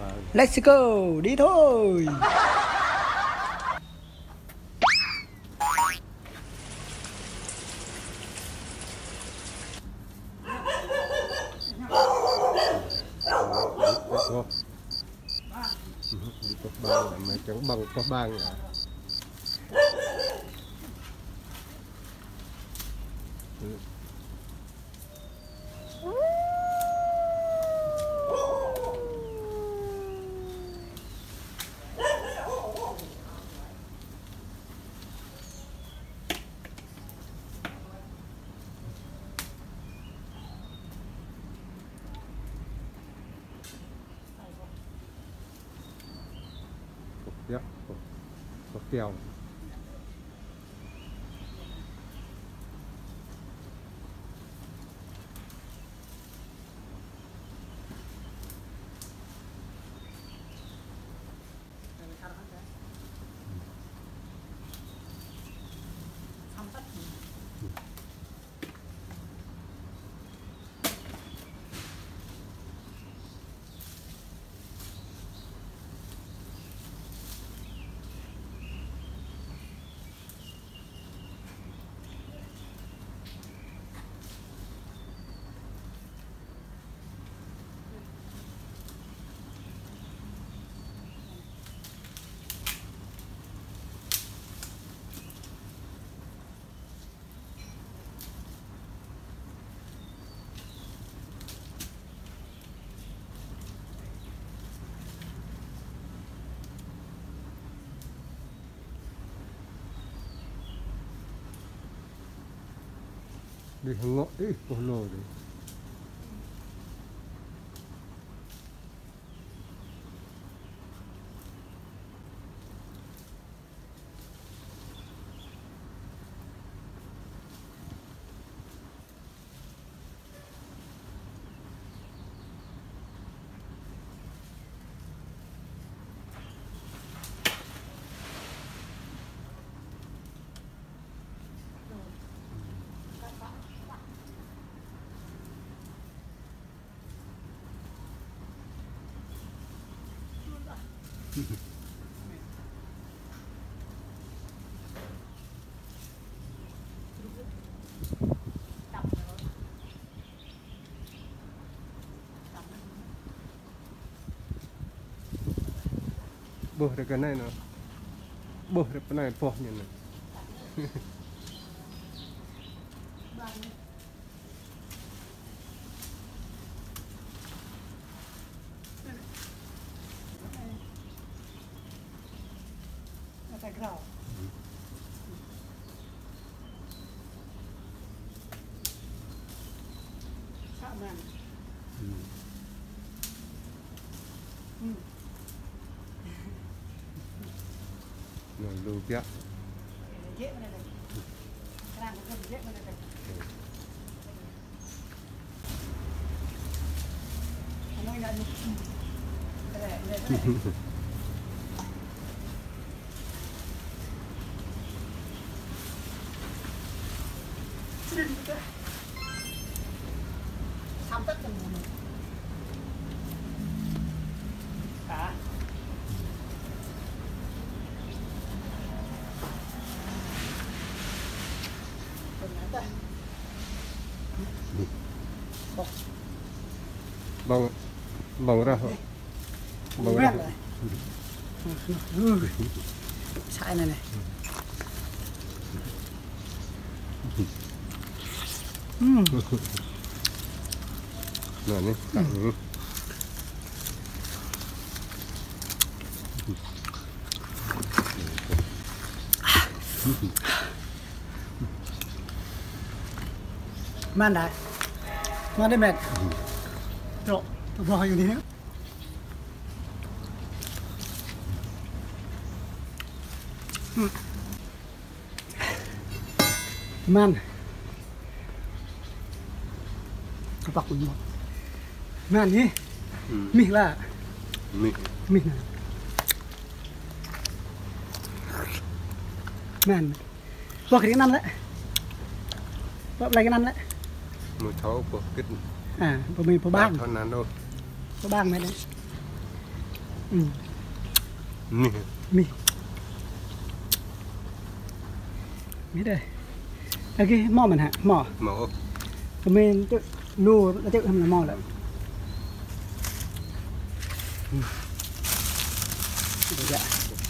Let's go, đi thôi. Đi có bang là mày chẳng bằng có bang à. Có kèo. Đi ngõ đi, có lồ đi. Bơ được cái này nữa, bơ được cái này phò như này. Rồi lưu kia. Bằng ra bằng ra Sai này này. Rồi này, tặng Man đấy. Ngon đấy mệt. Trộn, vòi như thế. Man. Cái bọc của nó. Man nhỉ? Mì là. Mì này. Man. Bọc cái năm đấy. Bọc lại cái năm đấy. Mùi thấu của kít. À, của mình của bang. Thon nán đâu. Của bang này đấy. mì mì mì đây cái mò mình hả mò màu cái mình tự nô nó tự làm mò lại được dạ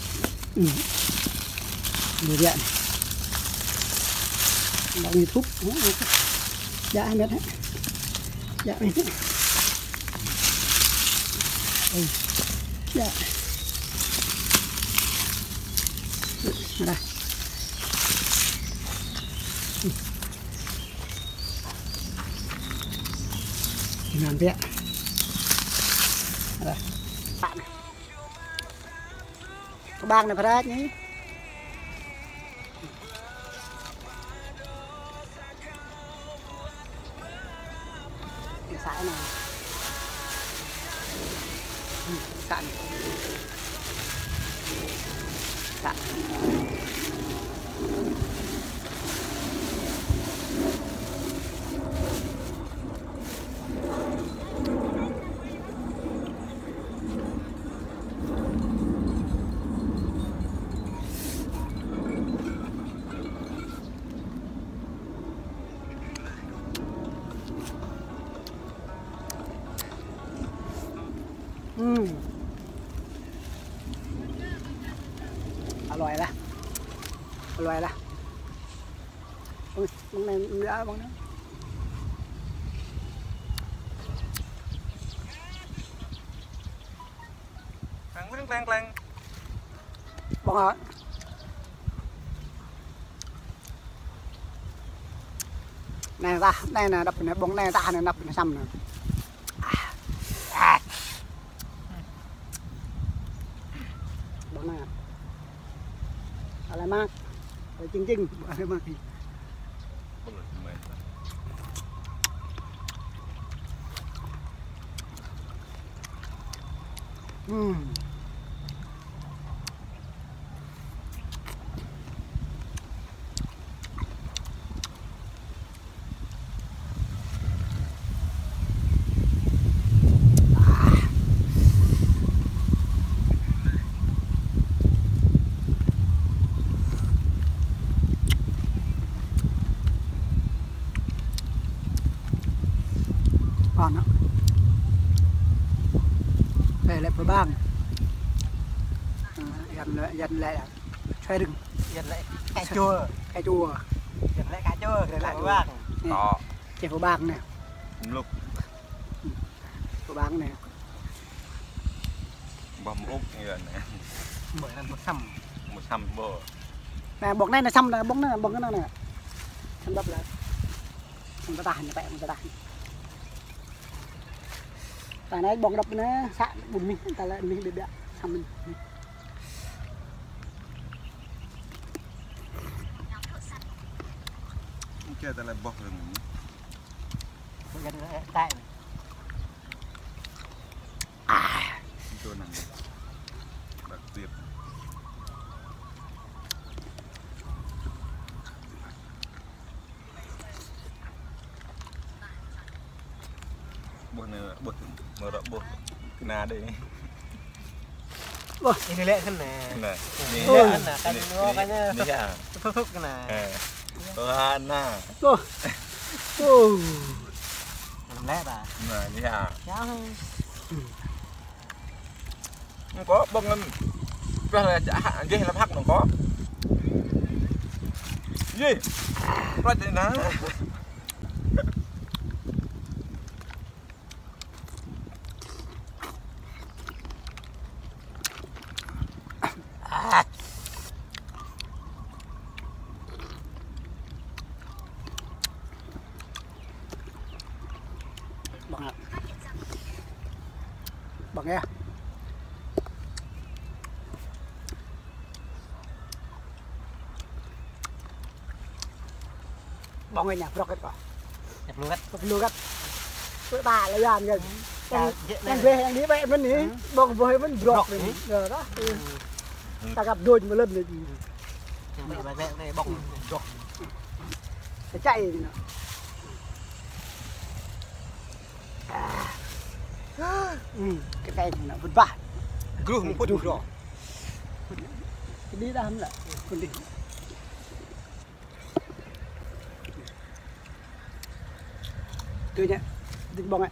được dạ bạn đi thúc dạ em biết đấy dạ em biết dạ ở đây làm vẹn ở đây bạn này cái bang này phải ra nhỉ cái sải này sải sảiอร่อยละบางในเนื้อบางนั้นแรงบอกเหรอnày ta đây là đập này bóng này ta này đập này xăm này bóng nàyอะไรมากจริงๆอะไรมากพี่còn đó về lại với bang dần lại xoay đừng dần lại cà chua dần lại cà chua rồi lại với bang to chè của bang này lúc của bang này bom úp như vậy này bởi là một xăm bò nè bóng này là xăm này bóng cái này nè xăm đập lại xăm ta tàn vậy ta tàn tại này bóng đập nó sạn bùn mình ta lại mình được xăm mình kia ta lại bọc rồi dần lại tại tôi nằm đặc biệt bột này bột mở rộng bột cái nào đây ini lihat kan nè này kan nè kan makanya thúc cái nè Tuhan nè làm lẽ bà này như à cháu không có bông lên cái này chả hạn gì làm hắc nó có gì ra đây nè bằng nghe bóng người nhạc rocket quả nhập luôn gắt tụi bà là làm gần em về em đi vậy vẫn ní bóng với vẫn rock rồi đó ta gặp đôi một lần thì mẹ bà vẽ đây bóng rock phải chạy gì nữa cái tay nó vất vả Guru pun dulu. Đi đam lại còn đi tôi nhé định bong ạ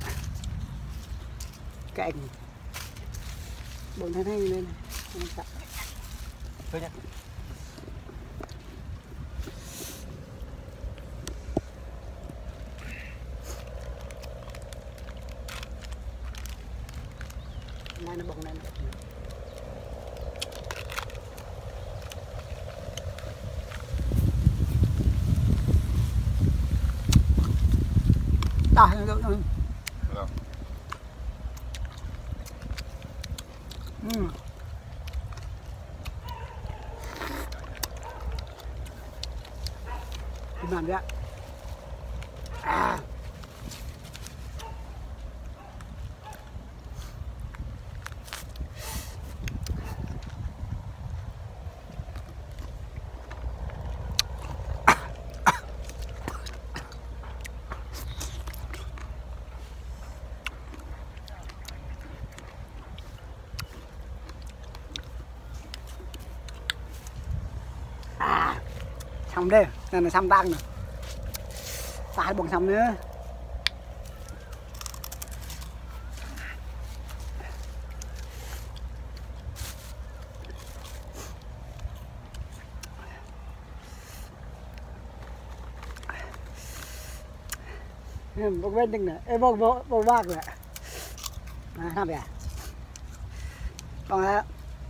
cạnh bong thế này lên Tôi nhé. này nó bong này làm đấy ạ. Xong đây, này là xong tăng rồi. Phải bông xong nữa. Bông bên đừng nè, bông bạc rồi. Làm vậy à? Còn là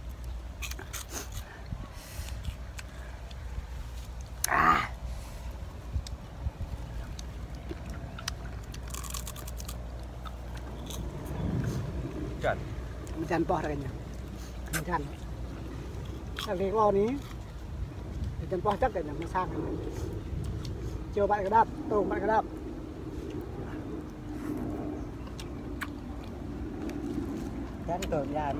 Jangan poh rasanya. Jangan. Kali kau ni, jangan poh chắc kayaknya masang. Coba bạn cái đáp, tôm bạn cái đáp. Kan tu ya.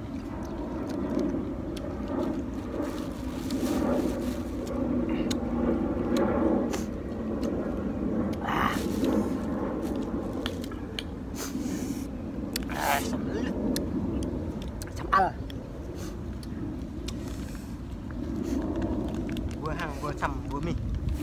Vừa hàng vừa sầm vừa mì.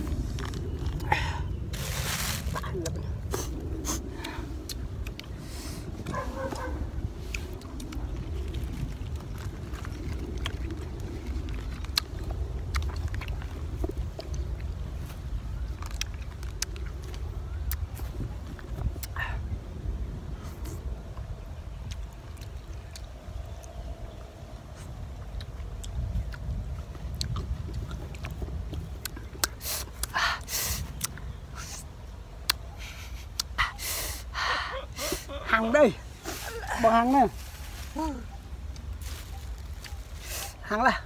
Hàng đây, bỏ hàng này, hàng là,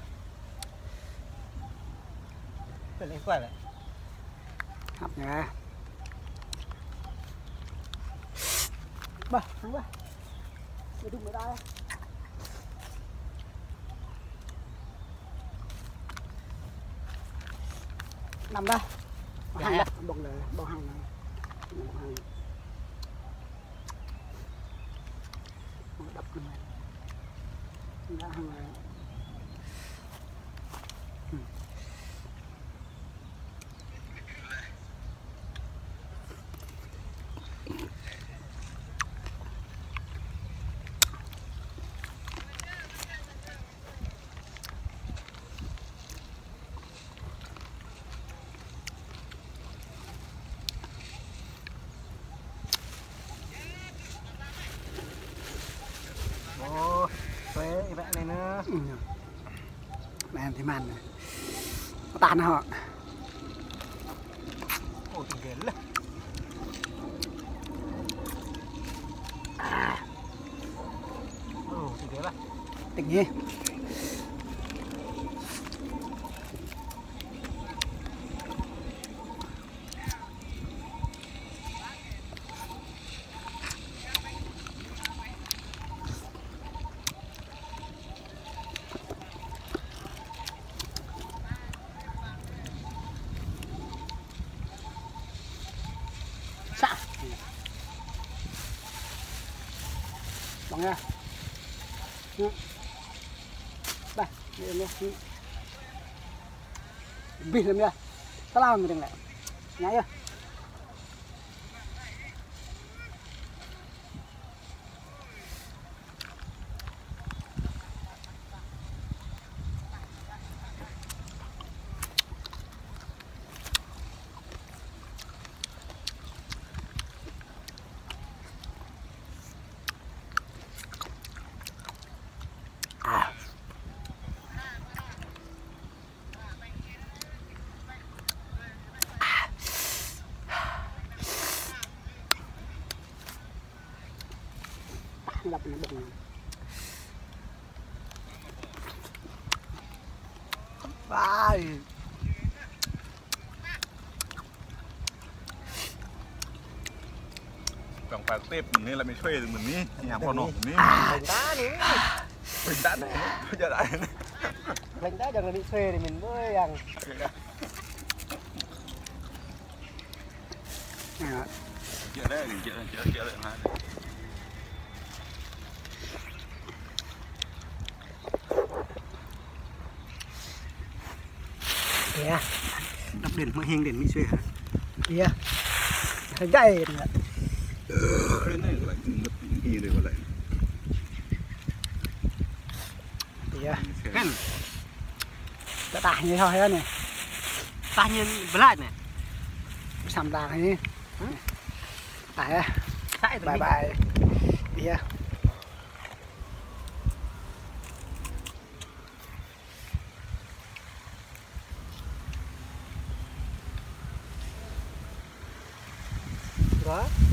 Phải lấy quả lại. học nhà, bả, hàng bả, để đụng vào đây, nằm đây, bỏ hàng đây, bỏ hàng này. Đập này đã hàng này Vậy này nữa. Màn thì màn này. Tàn họ. Ồ thì ghê lắm. Ồ thì ghê lắm. Tỉnh nhé. Bóng nha. đây đây bị làm gì tao làm người đừng lại nhảy chưa đập nó bụng Vai. Càng phải tiếp mình là mình thuê được mình ní nhà con nọ ní Mình đá nữa. mình đã này bây giờ đã Mình đá chẳng là bị thuê thì mình mới rằng chuyện đấy chuyện đấy hai kìa đập đền mới hiên đền bị thuê hả? kìa thấy gay nữa cái này lại mất gì rồi lại kìa Cái đã tải như thôi đó nè ta nhiên với lại này. sầm tải như tải á Tại bye bye kìa Đó.